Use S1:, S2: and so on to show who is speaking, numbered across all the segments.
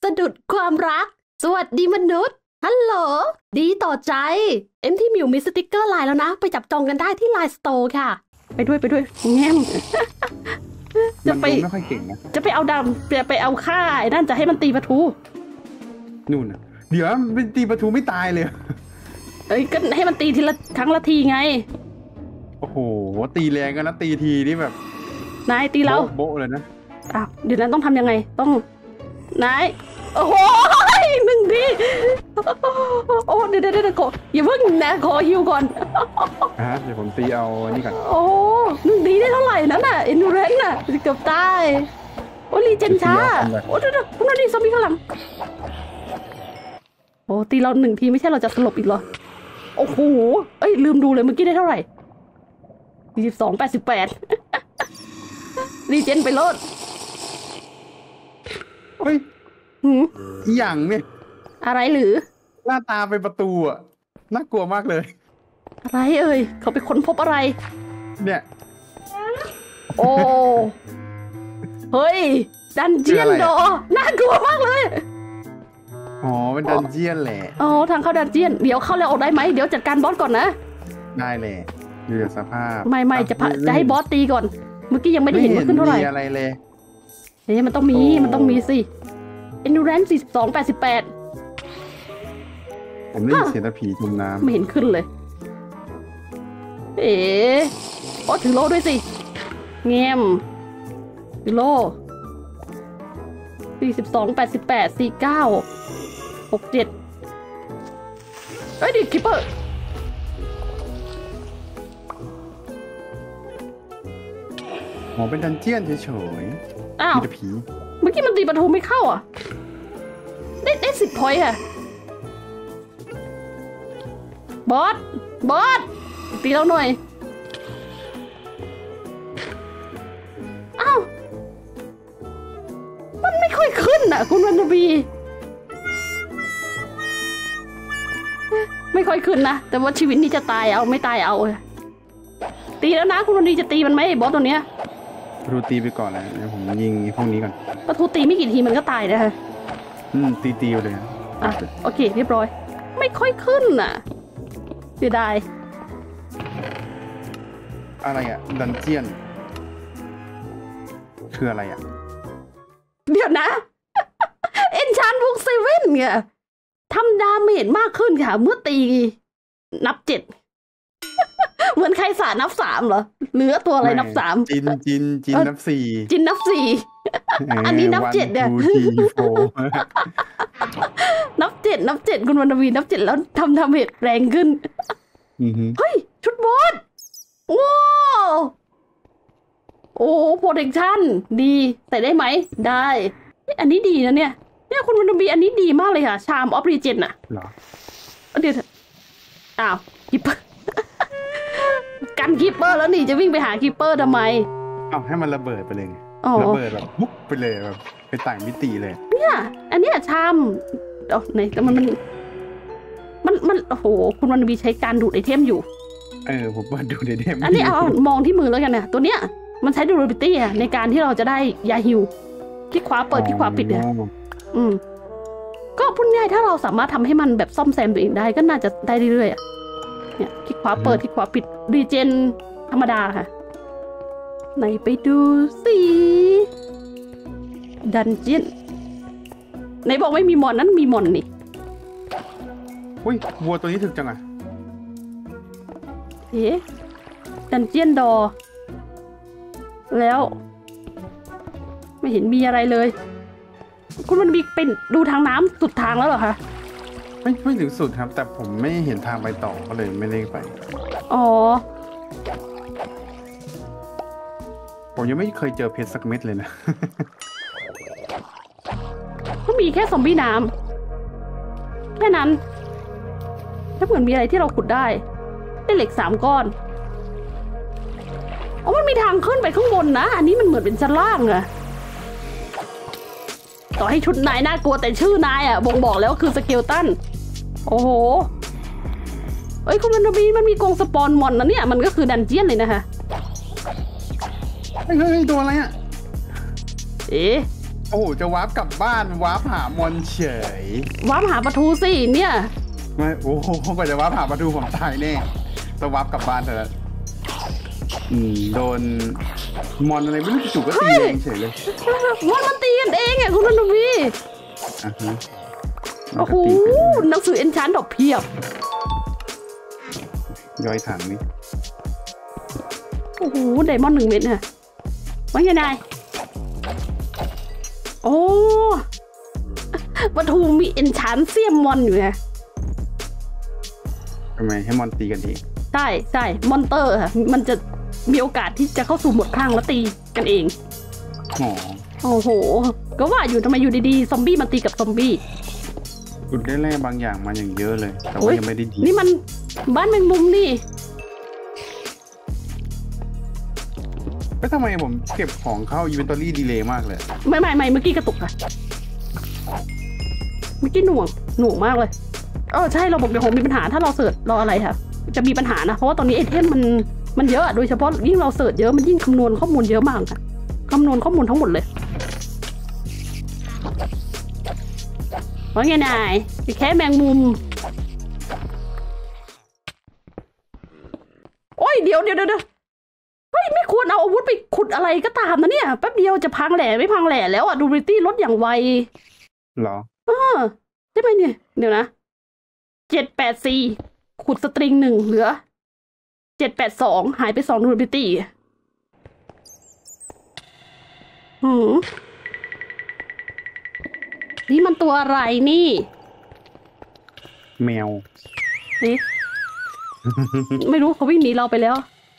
S1: สะดุดความรักสวัสดีมนุษย์ฮัลโหลดีต่อใจที่มิวมีสติกเกอร์ไลน์แล้วนะไปจับจองกันได้ที่ไลน์สโตร์ค่ะไปด้วยแง้มจะไป
S2: ไม่ค่อยเก่งนะ
S1: จะไปเอาดำไปเอาค่าไอ้นั่นจะให้มันตีประตู
S2: นู่นนะเดี๋ยวมันตีประตูไม่ตายเลย
S1: ก็ให้มันตีทีละครั้งละทีไง
S2: โอ้โหตีแรงกันนะตีทีนี่แบบ
S1: นายตีเรา
S2: โบ๊ะเลยนะ
S1: เดี๋ยวนั้นต้องทำยังไงต้องนายโอ้โหหนึ่งทีโอ้เดี๋ยวขออย่าเพิ่งนะขอฮิวก่อน
S2: เดี๋ยวผมตีเอานี่ก่อน
S1: โอ้หนึ่งทีได้เท่าไหร่นั่นน่ะเอ็นดูเรนน่ะเกือบตายโอ้รีเจนช้าโอ้เดี๋ยวคุณนั่นดิซอมบี้ข้างหลังโอ้ตีเราหนึ่งทีไม่ใช่เราจะสลบอีกเหรอโอ้โหลืมดูเลยเมื่อกี้ได้เท่าไหร่42 88รีเจนไปโลด
S2: เฮ้ยอย่างเนี่ย
S1: อะไรหรือ
S2: หน้าตาเป็นประตูอ่ะน่ากลัวมากเลย
S1: อะไรเขาไปค้นพบอะไร
S2: เนี่ย
S1: โอ้เฮ้ยดันเจียนดอน่ากลัวมากเลย
S2: อ๋อเป็นดันเจียนแหละ
S1: ทางเข้าดันเจียนเดี๋ยวเข้าแล้วออกได้ไหมเดี๋ยวจัดการบอสก่อนนะ
S2: ได้เลยดูจากสภาพ
S1: ไม่จะให้บอสตีก่อนเมื่อกี้ยังไม่ได้เห็นว่าขึ้นเท่าไหร่
S2: อะไรเลย
S1: มันต้องมีสิEndurance 42 88
S2: ผมได้ยินเสียงตะผีจมน้ำ
S1: ไม่เห็นขึ้นเลยถือโล่ด้วยสิแง้มถือโล่42 88 49 67ดิคิปเปอร์
S2: เป็นดันเจียนเฉย
S1: ๆมีแต่ผีเมื่อกี้มันตีประตูไม่เข้าอ่ะได้10 พอยต์ค่ะบอสตีเราหน่อยมันไม่ค่อยขึ้นอ่ะคุณวันบีไม่ค่อยขึ้นนะแต่ว่าชีวิตนี้จะตายเอาไม่ตายเอาตีแล้วนะคุณวันบีจะตีมันไหมบอสตัวเนี้ย
S2: ประตูตีไปก่อนเลยเดี๋ยวผมยิงพวกนี้ก่อน
S1: ประตูตีไม่กี่ทีมันก็ตายนะคะ
S2: ตีเลย
S1: โอเคเรียบร้อยไม่ค่อยขึ้นน่ะเสียดาย
S2: อะไรอ่ะดันเจียนคืออะไรอ่ะ
S1: เดี๋ยวนะเอนชานบุกเซเว่นเนี่ยทำดาเมจมากขึ้นค่ะเมื่อตีนับ 7เหมือนใครสานับ 3เหรอเหลือตัวอะไรนับ 3
S2: จินนับ 4
S1: จินนับ 4อันนี้นับ 7เนี่ยนับ 7คุณวรรณวีนับ 7แล้วทำดาเมจแรงขึ้นเฮ้ยชุดบอสโอ้โปรเทคชั่นดีใส่ได้ไหมได้อันนี้ดีนะเนี่ยคุณวรรณวีอันนี้ดีมากเลยค่ะชามออฟรีเจนอะ
S2: เหรอ
S1: เดี๋ยวกิปเปอร์กันกิปเปอร์แล้วนี่จะวิ่งไปหากิปเปอร์ทำไม
S2: ให้มันระเบิดไปเลยระเบิดแบบปุ๊บไปเลยแบบไปต่างมิติเลย
S1: เนี่ยอันนี้ชามไหนแต่มันโอ้โหคุณวรรณวีใช้การดูดไอเทมอยู่
S2: ผมว่าดูดไอเทม
S1: อันนี้มองที่มือแล้วกันนะตัวเนี้ยมันใช้ durability ในการที่เราจะได้ยาฮิวที่ขวาเปิดที่ขวาปิดเนี่ยก็พูดง่ายถ้าเราสามารถทำให้มันแบบซ่อมแซมตัวเองได้ก็น่าจะได้เรื่อยๆเนี่ยที่ขวาเปิดที่ขวาปิดรีเจนธรรมดาค่ะไหนไปดูสิดันเจียนไหนบอกไม่มีมอนนั้นมีมอนนี่
S2: วัวตัวนี้ถึกจังอ่ะ
S1: ดันเจียนดอแล้วไม่เห็นมีอะไรเลยคุณมันมีเป็นดูทางน้ำสุดทางแล้วเหรอคะ
S2: ไม่ถึงสุดครับแต่ผมไม่เห็นทางไปต่อก็เลยไม่ได้ไปผมยังไม่เคยเจอเพชรสักเม็ดเลยนะ
S1: ก็มีแค่ซอมบี้น้ำแค่นั้นถ้าเหมือนมีอะไรที่เราขุดได้เหล็ก3 ก้อนมันมีทางขึ้นไปข้างบนนะอันนี้มันเหมือนเป็นชั้นล่างอะต่อให้ชุดนายน่ากลัวแต่ชื่อนายอะบ่งบอกแล้วคือสเกลตันโอ้โหคุณวรรณวีมันมีกรงสปอนมอนนะเนี่ยมันก็คือดันเจียนเลยนะคะ
S2: เฮ้ยตัวอะไรอะโอ้โหจะวาร์ปกลับบ้านวาร์ปหามอนเฉยว
S1: าร์ปหาประตูสิเนี่ย
S2: ไม่โอ้โหกว่าจะวาร์ปหาประตูผมตายแน่ต้องวาร์ปกลับบ้านเถอะโดนมอนอะไรไม่รู้จู่ๆก็ตีเองเฉยเลย
S1: มอนมันตีกันเองอ่ะคุณนวีโอ้โหหนังสือเอ็นชานดอกเพียบ
S2: ย่อยถังนี่
S1: โอ้โหไดมอนด์1 เม็ดน่ะว่าไงนายโอ้ประตูมีเอ็นชานเซียมมอนอยู่ไง
S2: ทำไมให้มอนตีกันเอง
S1: ใช่มอนเตอร์ค่ะมันจะมีโอกาสที่จะเข้าสู่หมดข้างแล้วตีกันเองโอ้โหก็ว่าอยู่ทำไมอยู่ดีๆซอมบี้มันตีกับซอมบี้
S2: คุณได้แร่บางอย่างมาอย่างเยอะเลยแต่ว่ายังไม่ได้ดี
S1: นี่มันบ้านแมงมุมนี่
S2: แล้วทำไมผมเก็บของเข้าอินเวนทอรี่ดีเลย์มากเลย
S1: ไม่เมื่อกี้กระตุกค่ะเมื่อกี้หน่วงมากเลยใช่ระบบเดี๋ยวผมมีปัญหาถ้าเราเสิร์ชรออะไรค่ะจะมีปัญหานะเพราะว่าตอนนี้ไอเทมมันเยอะโดยเฉพาะยิ่งเราเสิร์ชเยอะมันยิ่งคำนวณข้อมูลเยอะมากค่ะคำนวณข้อมูลทั้งหมดเลยว่าไงนายแค่แมงมุมโอ้ยเดี๋ยวเฮ้ยไม่ควรเอาอาวุธไปขุดอะไรก็ตามนะเนี่ยแป๊บเดียวจะพังแหล่ไม่พังแหล่แล้วอะดูริตี้ลดอย่างไว
S2: เหรอ
S1: ใช่ไหมเนี่ยเดี๋ยวนะ784ขุดสตริง1เหลือ782หายไป2ดูริตี้นี่มันตัวอะไรนี่
S2: แมว
S1: นี่ไม่รู้เขาวิ่งหนีเราไปแล้ว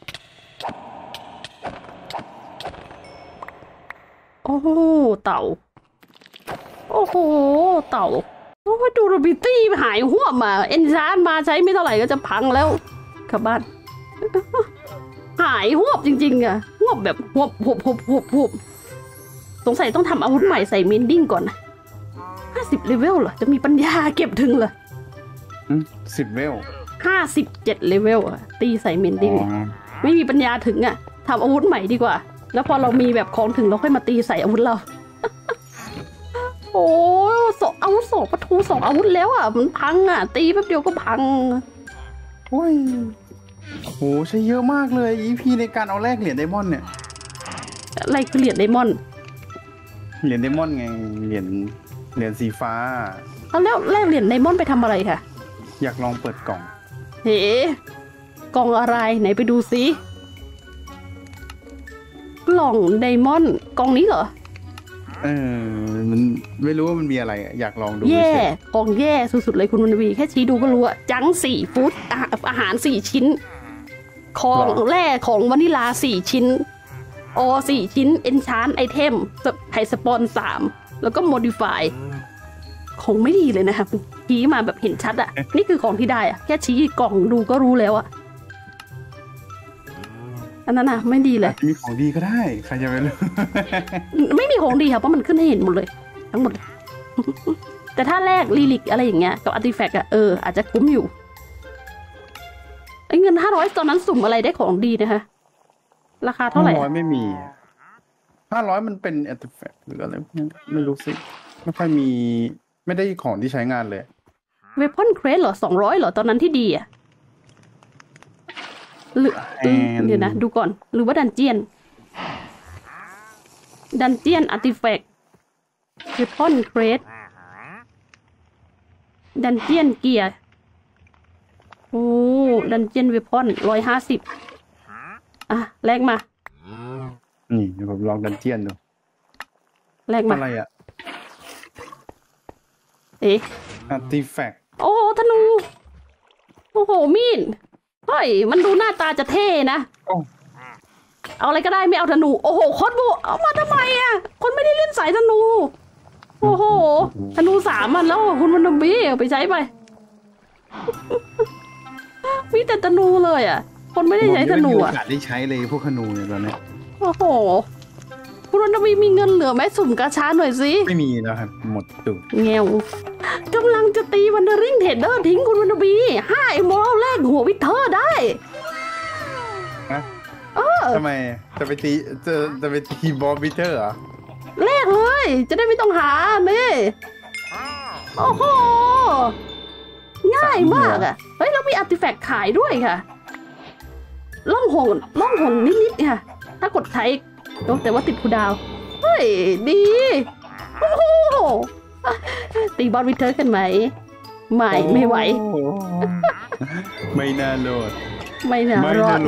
S1: โอ้เต่าโอ้โหเต่าโอ้ดูรูบิตี้หายหัวมาเอ็นชานมาใช้ไม่เท่าไหร่ก็จะพังแล้วกลับบ้านหายหัวจริงๆอะหัวแบบหัวสงสัยต้องทำอาวุธใหม่ใส่เมนดิ้งก่อน50เลเวลเหรอจะมีปัญญาเก็บถึงเหรอ
S2: 10 เลเวล
S1: 57เลเวลอะตีใส่เมนดิ้งไม่มีปัญญาถึงอะทำอาวุธใหม่ดีกว่าแล้วพอเรามีแบบของถึงเราค่อยมาตีใส่อาวุธเราโอ้อาวุธ2 ประตู2 อาวุธแล้วอ่ะมันพังอ่ะตีแป๊บเดียวก็พัง
S2: โอ้ยโหใช้เยอะมากเลย EP ในการเอาแลกเหรียญไดมอนด์เนี่ย
S1: อะไรคือเหรียญไดมอนด์
S2: ไงเหรียญสีฟ้า
S1: แล้วแลกเหรียญไดมอนด์ไปทำอะไรค่ะ
S2: อยากลองเปิดกล่อง
S1: เฮ้กล่องอะไรไหนไปดูซิกล่องไดมอนด์กล่องนี้เหรอ
S2: มันไม่รู้ว่ามันมีอะไรอยากลองดู
S1: แย่กล่องแย่สุดๆเลยคุณวันวีแค่ชี้ดูก็รู้อะจัง4 ฟู้ดอาหาร4 ชิ้นของแร่ของวานิลา4 ชิ้น4 ชิ้นเอนชานไอเทมไฮสปอน3แล้วก็โมดิฟายของไม่ดีเลยนะครับชี้มาแบบเห็นชัดอะนี่คือของที่ได้อะแค่ชี้กล่องดูก็รู้แล้วอะอันนั้นนะไม่ดีเลย
S2: มีของดีก็ได้ใครจะไปรู้
S1: ไม่มีของดีครับเพราะมันขึ้นให้เห็นหมดเลยทั้งหมดแต่ถ้าแลกลีลิกอะไรอย่างเงี้ยกับอาร์ติแฟกต์อะอาจจะคุ้มอยู่ไอ้เงิน500ตอนนั้นสุ่มอะไรได้ของดีนะคะราคาเท่าไหร่
S2: 500ไม่มี500มันเป็นอาร์ติแฟกต์หรืออะไรไม่รู้สิไม่ค่อยมีไม่ได้ของที่ใช้งานเลย
S1: เวพอนเครสเหรอ200เหรอตอนนั้นที่ดีอะหรือเดี๋ยวนะดูก่อนหรือว่าดันเจียนอาร์ติแฟกต์เวพอนเครสดันเจียนเกียร์โอ้ดันเจียนเวพอน150แลกมา
S2: นี่เดี๋ยวผมลองดันเจียนดู
S1: แลกมา
S2: อะไรอะอาร์ติแฟกต์
S1: โอ้ธนูโอ้โหมีดเฮ้ยมันดูหน้าตาจะเท่นะเอาอะไรก็ได้ไม่เอาธนูโอ้โหคอสโบเอามาทำไมอ่ะคนไม่ได้เล่นสายธนูโอ้โหธนู3 อันแล้วคุณวันนบีเอาไปใช้ไปมีแต่ธนูเลยอ่ะคนไม่ได้ใช้ธนูอ่ะ
S2: โอกาสได้ใช้เลยพวกธนูเนี่ยตอนนี้
S1: โอ้โหคุณวันนบีมีเงินเหลือไหมสุ่มกาชาหน่อยสิ
S2: ไม่มีแล้วครับหมดตุ่
S1: เงี้ยวกำลังจะตีวันเดอริงเทรดเดอร์ทิ้งคุณวันนบี5 ไอโมลแรกหัววิเทอร์ได้
S2: ทำไมจะไปตีบอลวิเทอร์เหรอ
S1: แลกเลย จะได้ไม่ต้องหานี่โอ้โหง่ายมากอะเฮ้ยเรามีอาร์ติแฟกต์ขายด้วยค่ะล่องหนนิดๆค่ะถ้ากดใช้แต่ว่าติดคูดาวเฮ้ยดีโอ้โหตีบอลวิเทอร์กันไหมไม่ไหว
S2: ไม่น่าโหลด
S1: ไม่น่ารอด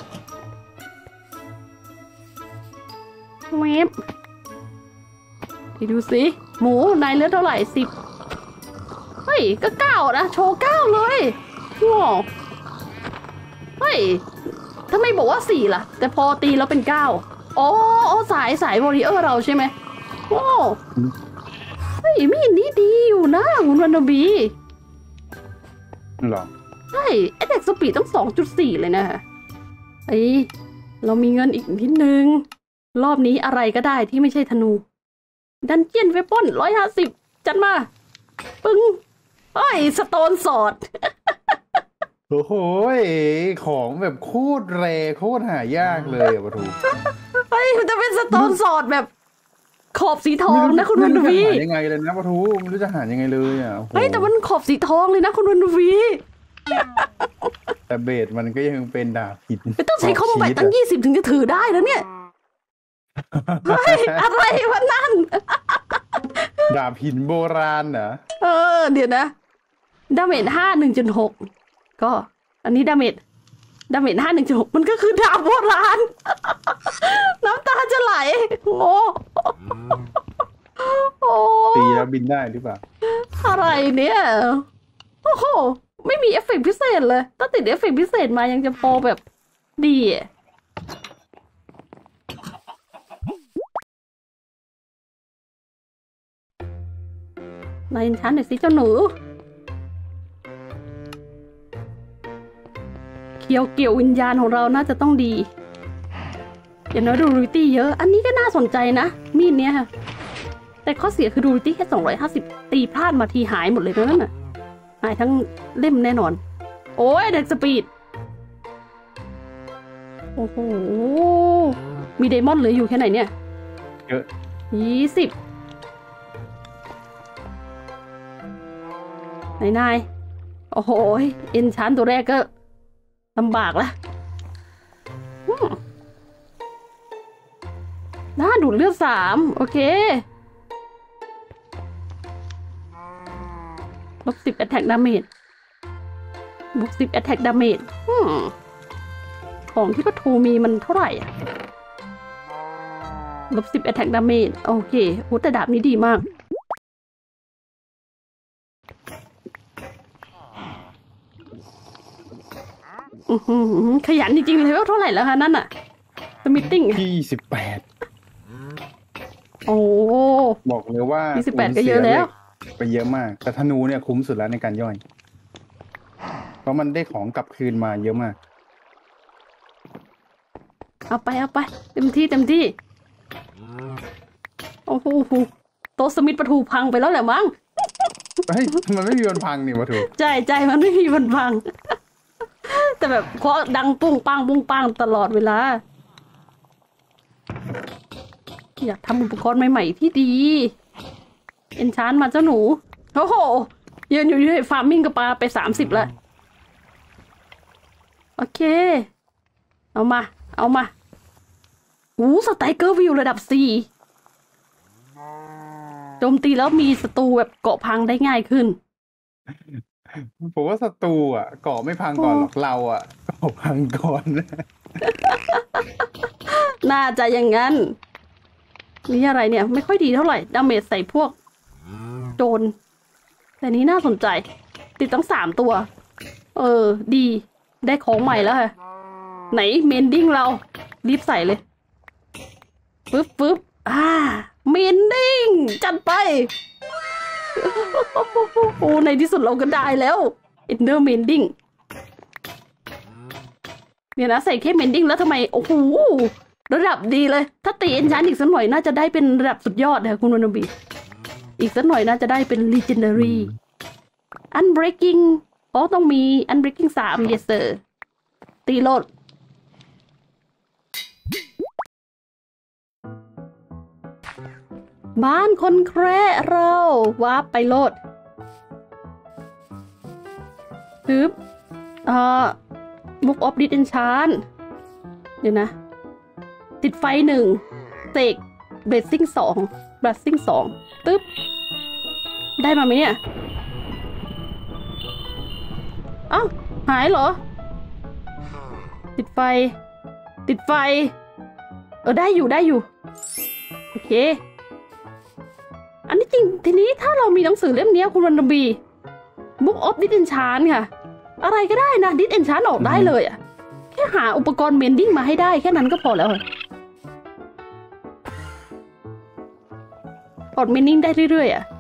S1: เมฟไปดูสิหมูนายเลือดเท่าไหร่10เฮ้ยก็9นะโชว์9เลยว้าวเฮ้ยทำไมบอกว่า4ล่ะแต่พอตีแล้วเป็น9อ๋อสายวอริเออร์เราใช่ไหมโอ้เฮ้ยมีดนี้ดีอยู่นะคุณวันนบี
S2: หรอ
S1: ใช่ไอเด็กสปีดต้อง 2.4 เลยนะเอ้ยเรามีเงินอีกนิดนึงรอบนี้อะไรก็ได้ที่ไม่ใช่ธนูดันเจียนเวปอน150จัดมาปึ้งเอ้ยสโตนสอด
S2: โอ้โหของแบบโคตรแรโคตรหายากเลยอะปะทู
S1: เฮ้ยมันจะเป็นสโตนสอดแบบขอบสีทองนะคุณวันวี
S2: หายังไงเลยนะปะทูไม่รู้จะหายังไงเลยอ่ะ
S1: เฮ้ยแต่มันขอบสีทองเลยนะคุณวันวี
S2: แต่เบสมันก็ยังเป็นดาบหิน
S1: ไม่ต้องใช้คอมแบทตั้ง20ถึงจะถือได้แล้วเนี่ยเฮ้ยอะไรวะนั่น
S2: ดาบหินโบราณเหรอ
S1: เดี๋ยวนะดาเมจ1.6ก็อันนี้ดาเมจ5 1.6มันก็คือดาบโบราณน้ำตาจะไหลโอ้
S2: ตีแล้วบินได้หรือเปล่า
S1: อะไรเนี่ยโอ้โหไม่มีเอฟเฟกต์พิเศษเลยถ้าติดเอฟเฟกต์พิเศษมายังจะพอแบบดีนายชั้นหน่อยสิเจ้าหนูเกี่ยววิญญาณของเราน่าจะต้องดีอย่างน้อยดูรูตี้เยอะอันนี้ก็น่าสนใจนะมีดเนี้ยค่ะแต่ข้อเสียคือดูรูตี้แค่250ตีพลาดมาทีหายหมดเลยนั่นน่ะหายทั้งเล่มแน่นอนโอ้ยเด็กสปีดโอ้โหมีเดมอนเหลืออยู่แค่ไหนเนี่ย
S2: เยอะ
S1: 20นายโอ้โหเอ็นชั้นตัวแรกก็ลำบากละน่าดูดเลือด3โอเค-10 attack damage บวก10 attack damage ของที่ปะทูมีมันเท่าไหร่-10 attack damage โอเคโอ้แต่ดาบนี้ดีมากขยันจริงๆเลยว่าเท่าไหร่แล้วคะนั่นน่ะสมิทติ้ง
S2: 28โอ้บอกเลยว่า
S1: 28ก็เยอะแล้ว
S2: ไปเยอะมากแต่ธนูเนี่ยคุ้มสุดแล้วในการย่อยเพราะมันได้ของกลับคืนมาเยอะมาก
S1: เอาไปเต็มที่โอ้โหโต๊ะสมิธประตูพังไปแล้วแหละมั้ง
S2: เฮ้ยมันไม่มีวันพังนี่ประตู
S1: ใจมันไม่มีวันพังแต่แบบเคาะดังปุ้งปังตลอดเวลาอยากทำอุปกรณ์ใหม่ๆที่ดีเอ็นชานมาเจ้าหนูโอ้โหยืนอยู่ที่ฟาร์มมิ่งกับปลาไป30แล้วโอเคเอามาสไตรเกอร์วิวระดับ4โจมตีแล้วมีศัตรูแบบเกาะพังได้ง่ายขึ้น
S2: ผมว่าศัตรูอ่ะเกาะไม่พังก่อนหรอกเราอ่ะเกาะพังก่อน
S1: น่าจะอย่างนั้นนี่อะไรเนี่ยไม่ค่อยดีเท่าไหร่ดาเมจใส่พวกโจรแต่นี้น่าสนใจติดตั้ง3ตัวดีได้ของใหม่แล้วค่ะไหนเมนดิ้งเรารีบใส่เลยปึ๊บเมนดิ้งจัดไปโอ้ในที่สุดเราก็ได้แล้วเอนเดอร์เมนดิ้งเนี่ยนะใส่แค่เมนดิ้งแล้วทำไมโอ้โหระดับดีเลยถ้าตีเอ็นชานอีกสักหน่อยน่าจะได้เป็นระดับสุดยอดเลยคุณวรรณบีอีกสักหน่อยน่าจะได้เป็น legendary unbreaking ต้องมี unbreaking 3 yes sir ตีโลดบ้านคนแคระเราวาร์ปไปโลดปึ๊บBook of Disenchant เดี๋ยวนะติดไฟ1เสก Blessing 2 Blessing 2ตึ๊บได้มาไหมเนี่ยอ้าวหายเหรอติดไฟได้อยู่โอเคอันนี้จริงทีนี้ถ้าเรามีหนังสือเล่มนี้คุณวันนบี Book of Disenchant ค่ะอะไรก็ได้นะดิสเอนชานออกได้เลยอ่ะแค่หาอุปกรณ์เมนดิ้งมาให้ได้แค่นั้นก็พอแล้วปลดเมนดิ้งได้เรื่อยๆอ่ะ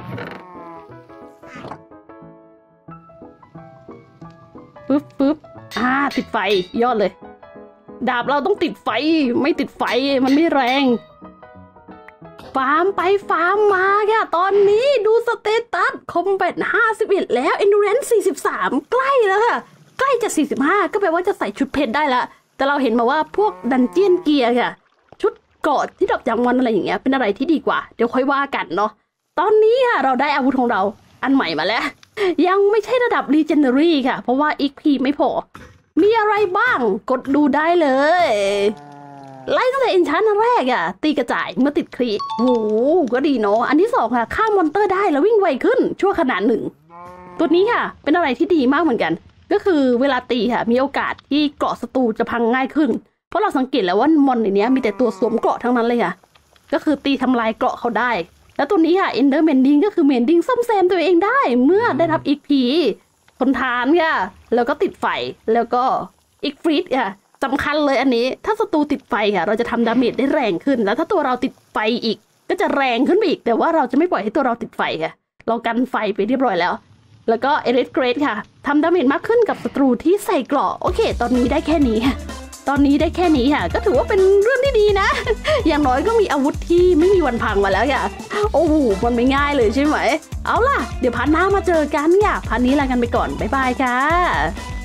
S1: ปึ๊บติดไฟยอดเลยดาบเราต้องติดไฟไม่ติดไฟมันไม่แรงฟาร์มไปฟาร์มมาค่ะตอนนี้ดูสเตตัสคอมแบท51แล้ว Endurance 43ใกล้แล้วค่ะใกล้จะ45ก็แปลว่าจะใส่ชุดเพชรได้ละแต่เราเห็นมาว่าพวกดันเจียนเกียร์ค่ะชุดเกราะที่ดอกจางวันอะไรอย่างเงี้ยเป็นอะไรที่ดีกว่าเดี๋ยวค่อยว่ากันเนาะตอนนี้ค่ะเราได้อาวุธของเราอันใหม่มาแล้วยังไม่ใช่ระดับ Legendary ค่ะเพราะว่า XP ไม่พอมีอะไรบ้างกดดูได้เลยไล่ตั้งแต่เอนชานอันแรกอะตีกระจายเมื่อติดครีโหก็ดีเนาะอันที่2ค่ะฆ่ามอนเตอร์ได้แล้ววิ่งไวขึ้นชั่วขณะ1ตัวนี้ค่ะเป็นอะไรที่ดีมากเหมือนกันก็คือเวลาตีค่ะมีโอกาสที่เกราะศัตรูจะพังง่ายขึ้นเพราะเราสังเกตแล้วว่ามอนในนี้มีแต่ตัวสวมเกราะทั้งนั้นเลยค่ะก็คือตีทำลายเกราะเขาได้แล้วตัวนี้ค่ะ Ender Mending ก็คือ Mending ซ่อมแซมตัวเองได้เมื่อได้รับ XP ทนทานค่ะแล้วก็ติดไฟแล้วก็อีกฟรีดค่ะสำคัญเลยอันนี้ถ้าศัตรูติดไฟค่ะเราจะทำดาเมจได้แรงขึ้นแล้วถ้าตัวเราติดไฟอีกก็จะแรงขึ้นไปอีกแต่ว่าเราจะไม่ปล่อยให้ตัวเราติดไฟค่ะเรากันไฟไปเรียบร้อยแล้วแล้วก็เอเรสเกรดค่ะทำดาเมจมากขึ้นกับศัตรูที่ใส่เกราะโอเคตอนนี้ได้แค่นี้ค่ะก็ถือว่าเป็นเรื่องที่ดีนะ อย่างน้อยก็มีอาวุธที่ไม่มีวันพังมาแล้วค่ะโอ้โหมันไม่ง่ายเลยใช่ไหมเอาล่ะเดี๋ยวพาร์ทหน้ามาเจอกันค่ะพาร์ทนี้ลากันไปก่อนบ๊ายบายค่ะ